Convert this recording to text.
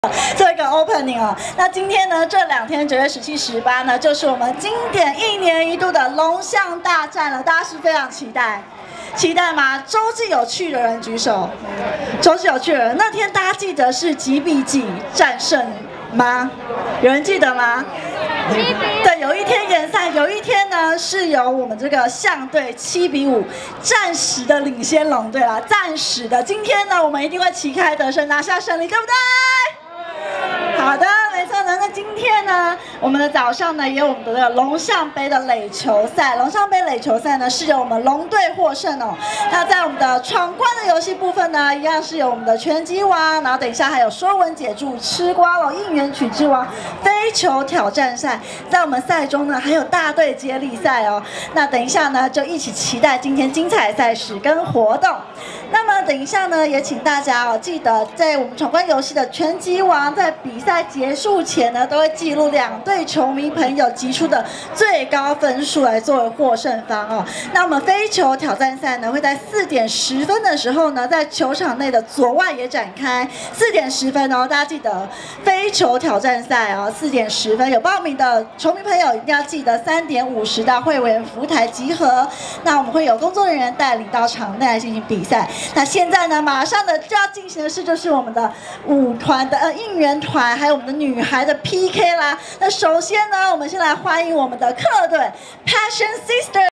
做一个 opening 哦。那今天呢，这2天9月17、18呢，就是我们经典1年1度的龙象大战了，大家是非常期待。期待吗？洲际有去的人举手。洲际有去的人，那天大家记得是几比几战胜吗？有人记得吗？对，有一天联赛，有一天呢是由我们这个象队7比5暂时的领先龙队啦，暂时的。今天呢，我们一定会旗开得胜，拿下胜利，对不对？好的，没错呢。那今天呢，我们的早上呢也有我们的这个龙象杯的垒球赛。龙象杯垒球赛呢是由我们龙队获胜哦。那在我们的闯关的游戏部分呢，一样是有我们的拳击王，然后等一下还有说文解注、吃瓜龙、应援曲之王、飞球挑战赛。在我们赛中呢，还有大队接力赛哦。那等一下呢，就一起期待今天精彩的赛事跟活动。那么等一下呢，也请大家哦，记得在我们闯关游戏的拳击王在比赛结束前呢，都会记录2队球迷朋友击出的最高分数来作为获胜方哦。那我们飞球挑战赛呢，会在4点10分的时候呢，在球场内的左外野展开。4点10分哦，大家记得飞球挑战赛哦，4点10分有报名的球迷朋友一定要记得3点50到会员服务台集合。那我们会有工作人员带领到场内来进行比赛。那现在呢，马上的就要进行的事就是我们的舞团的应援团，还有我们的女孩的 PK 啦。那首先呢，我们先来欢迎我们的客队 Passion Sister。